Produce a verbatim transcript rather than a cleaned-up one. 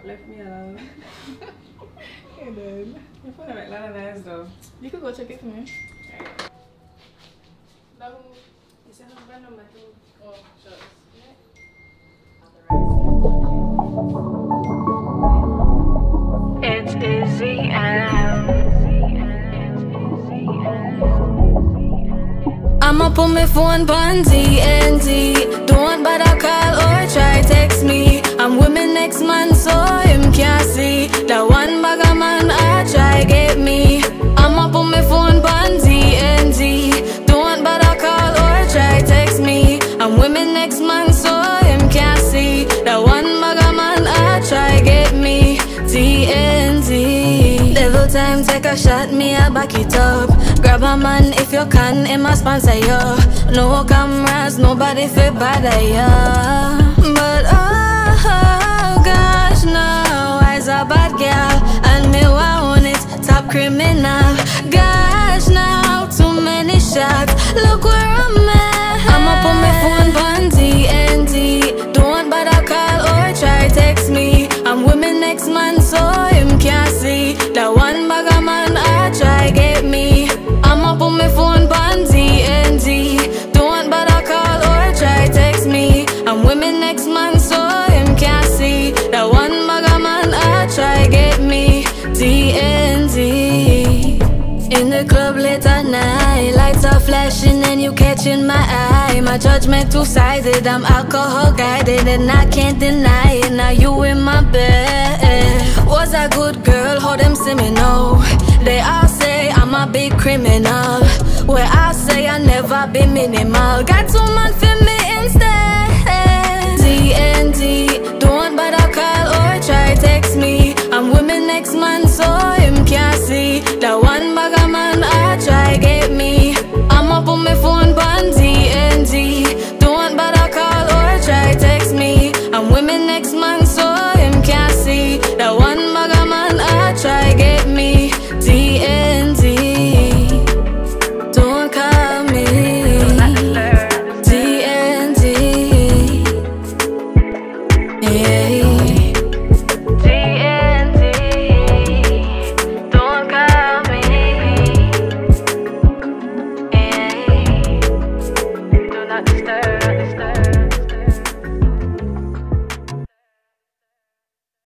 but left me alone. Hey dude. Your phone make a lot of noise though. You could go check it for me. Alright. No, you said number number two. Oh, sure. It's Izy.m. I'ma put my phone on D N D. Don't bother call or try text me. I'm with my next man so him can't see. That one bagga man I try get me. I'ma put my phone on D N D. Don't bother call or try text me. I'm with my next man so him can't see. That one bagga man I try get me. D N D. Devil time, take a shot, me I back it up. Grab a man if you can, Imma sponsor you. No cameras, nobody fit bother you. But oh gosh, no, I's a bad girl, and me want it, top criminal. Gosh, now too many shots, look where I'm at. I'ma put my phone on D N D. Don't bother call or try text me. I'm with my next man so him can't see. That one bagga man I try get me. I'ma put my phone on D N D. Don't bother call or try text me. I'm with my next man so him can't see. That one bagga man I try get me. D N D. In the club late at night, lights are flashing and you catching my eye. My judgment two-sided, I'm alcohol guided and I can't deny it. Now you in my bed. Was a good girl, how them see me know? They all say I'm a big criminal. Where I say I never be minimal. Got too much